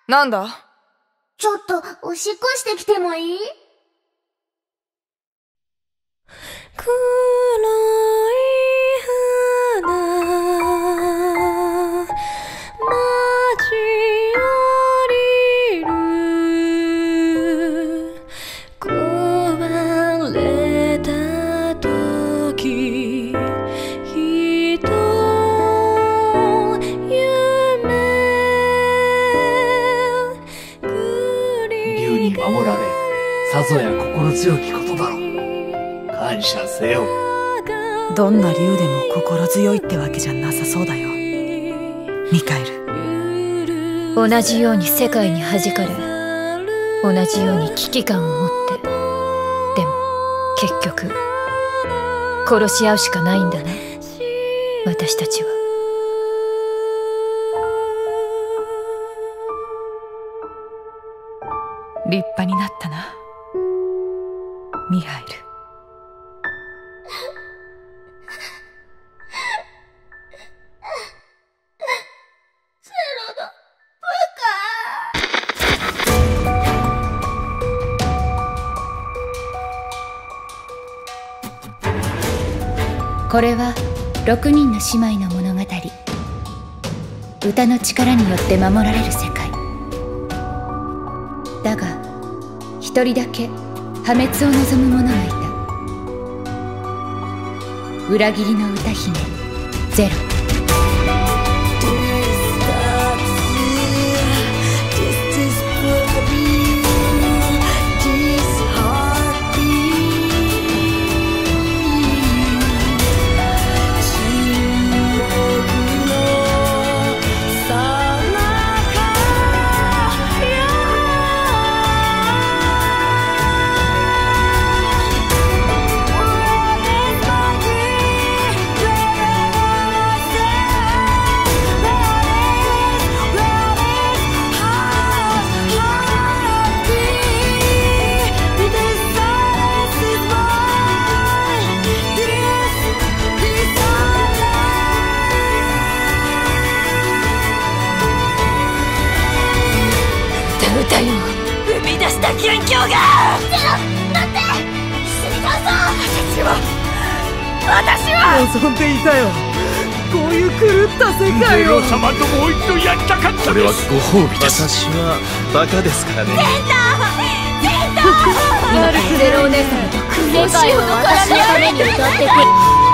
なんだ？ ちょっと、おしっこしてきてもいい？ 黒い花待ち降りる壊れた時ひと夢竜に守られさぞや心強きことだろう。感謝せよ。 どんな竜でも心強いってわけじゃなさそうだよ、ミカエル。 同じように世界に弾かれ、同じように危機感を持って、でも結局殺し合うしかないんだね、私たちは。 立派になったな、ミハイル。 セロだ、 これは6人の姉妹の物語。歌の力によって守られる世界だが、一人だけ破滅を望む者がいた。裏切りの歌姫ゼロ。 歌いを生み出した元凶が。 ゼロ、待って！死にたそう！ 私は望んでいたよ、こういう狂った世界を。 ゼロ様ともう一度やりたかったです。これはご褒美です。 私はバカですからね。 今からゼロお姉様と世界を私のために歌ってくれ。